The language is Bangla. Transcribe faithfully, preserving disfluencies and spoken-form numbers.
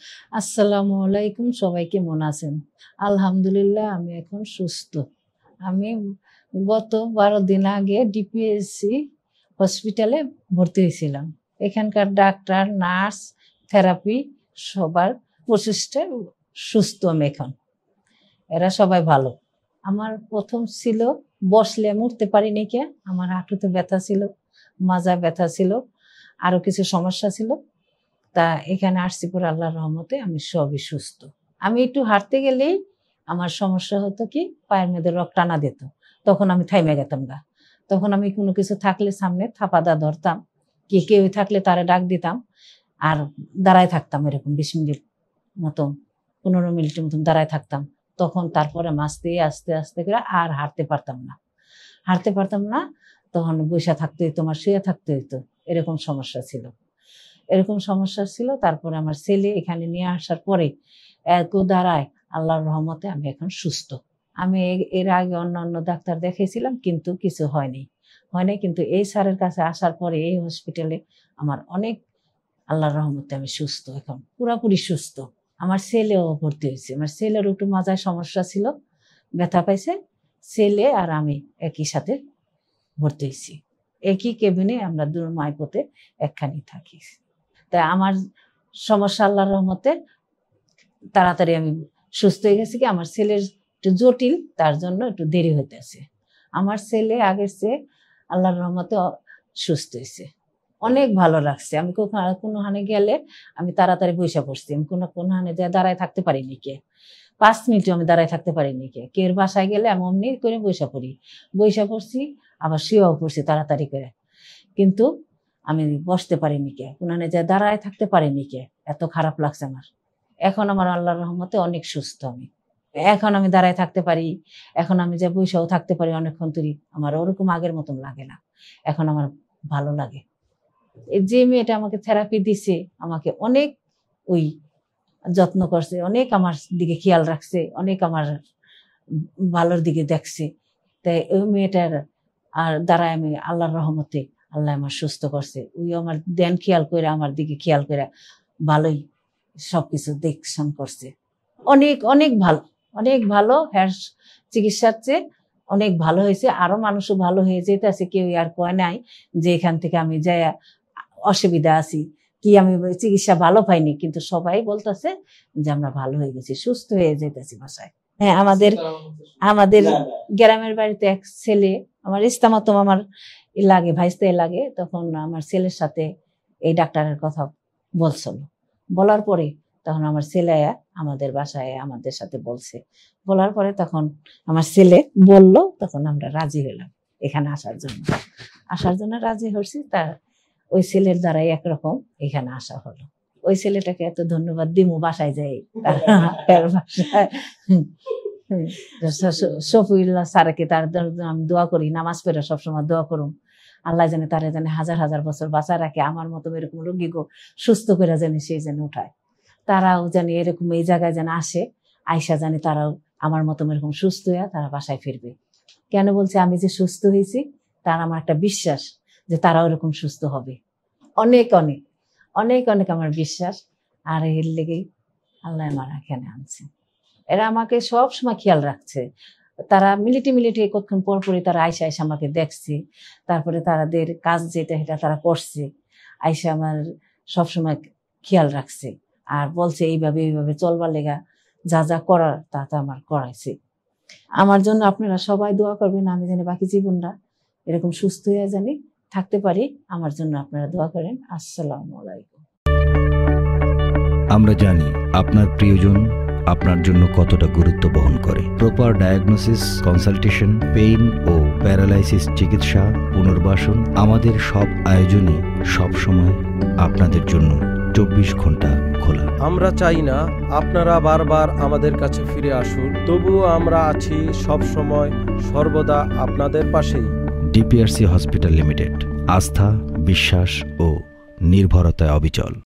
আসসালামু আলাইকুম, সবাই কেমন আছেন? আলহামদুলিল্লাহ, আমি এখন সুস্থ। আমি গত বারো দিন আগে ডিপিএসসি হসপিটালে ভর্তি হয়েছিলাম। এখানকার ডাক্তার, নার্স, থেরাপি সবার প্রচেষ্টায় সুস্থ আমি এখন। এরা সবাই ভালো। আমার প্রথম ছিল বসলে আমি উঠতে পারিনি, কে আমার হাঁটুতে ব্যথা ছিল, মাজা ব্যথা ছিল, আরো কিছু সমস্যা ছিল। তা এখানে আসছি পরে আল্লাহর রহমতে আমি সবই সুস্থ। আমি একটু হাঁটতে গেলেই আমার সমস্যা হতো কি, পায়ের মধ্যে রক টানা দিত, তখন আমি থাইমে যেতাম গা। তখন আমি কোনো কিছু থাকলে সামনে থাপাদা ধরতাম, কি কেউ থাকলে তারা ডাক দিতাম, আর দাঁড়ায় থাকতাম এরকম বিশ মিনিট মতন, পনেরো মিনিটের মতন দাঁড়ায় থাকতাম। তখন তারপরে আস্তে আস্তে আস্তে করে আর হাঁটতে পারতাম না হাঁটতে পারতাম না তখন বসে থাকতে হইতো, আমার শুয়ে থাকতে হইতো, এরকম সমস্যা ছিল এরকম সমস্যা ছিল তারপরে আমার ছেলে এখানে নিয়ে আসার পরে এত দাঁড়ায়, আল্লাহর রহমতে আমি এখন সুস্থ। আমি এর আগে অন্য অন্য ডাক্তার দেখিয়েছিলাম, কিন্তু কিছু হয়নি হয়নি কিন্তু এই স্যারের কাছে আসার পরে এই হসপিটালে আমার অনেক, আল্লাহর রহমতে আমি সুস্থ, এখন পুরাপুরি সুস্থ। আমার ছেলেও ভর্তি হয়েছে, আমার ছেলের একটু মাজায় সমস্যা ছিল, ব্যথা পাইছে। ছেলে আর আমি একই সাথে ভর্তি হয়েছি, একই কেবিনে আমরা দু মাইপতে একখানি থাকি। তাই আমার সমস্যা আল্লাহর রহমতে তাড়াতাড়ি আমি সুস্থ হয়ে গেছি। কি আমার ছেলের একটু জটিল, তার জন্য একটু দেরি হইতেছে। আমার ছেলে আগের চেয়ে আল্লাহর রহমতে সুস্থ হয়েছে, অনেক ভালো লাগছে। আমি কোনোখানে গেলে আমি তাড়াতাড়ি বইসা পড়ছি, আমি কোনো কোনোখানে যা দাঁড়ায় থাকতে পারিনি, কে পাঁচ মিনিটও আমি দাঁড়ায় থাকতে পারিনি, কে কের বাসায় গেলে আমি অমনি করে বইসা পড়ি, বইসা পড়ছি আবার শুয়েও পড়ছি তাড়াতাড়ি করে, কিন্তু আমি বসতে পারিনি, কে কোনখানে যা দাঁড়ায় থাকতে পারিনি, কে এত খারাপ লাগছে আমার। এখন আমার আল্লাহর রহমতে অনেক সুস্থ আমি, এখন আমি দাঁড়ায় থাকতে পারি, এখন আমি যা বইসাও থাকতে পারি অনেকক্ষণ তৈরি, আমার ওরকম আগের মতন লাগে না, এখন আমার ভালো লাগে। যে মেয়েটা আমাকে থেরাপি দিছে আমাকে অনেক ওই যত্ন করছে, অনেক আমার দিকে খেয়াল রাখছে, অনেক আমার ভালোর দিকে দেখছে। তাই ওই মেয়েটার আর দ্বারাই আমি আল্লাহর রহমতে আল্লাহ আমার সুস্থ করছে। ওই আমার দেন খেয়াল করে, আমার দিকে খেয়াল করে ভালোই সবকিছু দেখশন করছে। অনেক অনেক ভালো, অনেক ভালো। হ্যাঁ, চিকিৎসার চেয়ে অনেক ভালো হয়েছে। আরো মানুষও ভালো হয়ে যেতেছে, কেউ আর কয় নাই যে এখান থেকে আমি যাই অসুবিধা আছি কি, আমি চিকিৎসা ভালো পাইনি, কিন্তু সবাই বলতেছে যে আমরা ভালো হয়ে গেছি, সুস্থ হয়ে যেতেছি বাসায়। হ্যাঁ, আমাদের আমাদের গ্রামের বাড়িতে এক ছেলে, আমার ইস্তামাতম আমার লাগে ভাইস্তে লাগে, তখন আমার ছেলের সাথে এই ডাক্তারের কথা বলছিল, বলার পরে তখন আমার ছেলে আমাদের বাসায় আমাদের সাথে বলছে, বলার পরে তখন আমার ছেলে বলল, তখন আমরা রাজি হলাম এখানে আসার জন্য আসার জন্য রাজি হচ্ছি। তার ওই ছেলের দ্বারাই একরকম এখানে আসা হলো। ওই ছেলেটাকে এত ধন্যবাদ দিমু, বাসায় যাই শফিউল্লাহ স্যারকে, তার আমি দোয়া করি, নামাজ পড়ে সবসময় দোয়া করুন, আল্লাহ জানে তারা জানে হাজার হাজার বছর বাঁচা রাখে, আমার মতো এরকম রোগী গো সুস্থ করে জানে সেই যেন উঠায়, তারাও জানি এরকম এই জায়গায় যেন আসে, আয়সা জানি তারাও আমার মতো এরকম সুস্থ হয়ে তারা বাসায় ফিরবে। কেন বলছে আমি যে সুস্থ হয়েছি, তার আমার একটা বিশ্বাস যে তারাও এরকম সুস্থ হবে, অনেক অনেক অনেক অনেক আমার বিশ্বাস। আর এর লেগেই আল্লাহ আমার এখানে আনছে। এরা আমাকে সব সময় খেয়াল রাখছে, তারা মিলিটি মিলিটি কতক্ষণ পর পরই তারা আয়সা আয়সা আমাকে দেখছে, তারপরে তাদের কাজ যেটা সেটা তারা করছে, আয়সা আমার সবসময় খেয়াল রাখছে আর বলছে এইভাবে এইভাবে চলবার লেগা যা যা করার তা তা আমার করাইছে। আমার জন্য আপনারা সবাই দোয়া করবেন, আমি জানি বাকি জীবনটা এরকম সুস্থ হয়ে জানি থাকতে পারি, আমার জন্য আপনারা দোয়া করেন। আসসালামু আলাইকুম। আমরা জানি আপনার প্রিয়জন আপনার জন্য কতটা গুরুত্ব বহন করে। প্রপার ডায়াগনোসিস, কনসালটেশন, পেইন ও প্যারালাইসিস চিকিৎসা, পুনর্বাসন, আমাদের সব আয়োজনই সব সময় আপনাদের জন্য চব্বিশ ঘন্টা খোলা। আমরা চাই না আপনারা বারবার আমাদের কাছে ফিরে আসুন, তবুও আমরা আছি সব সময় সর্বদা আপনাদের পাশেই। ডিপিআরসি হসপিটাল লিমিটেড, আস্থা, বিশ্বাস ও নির্ভরতায় অবিচল।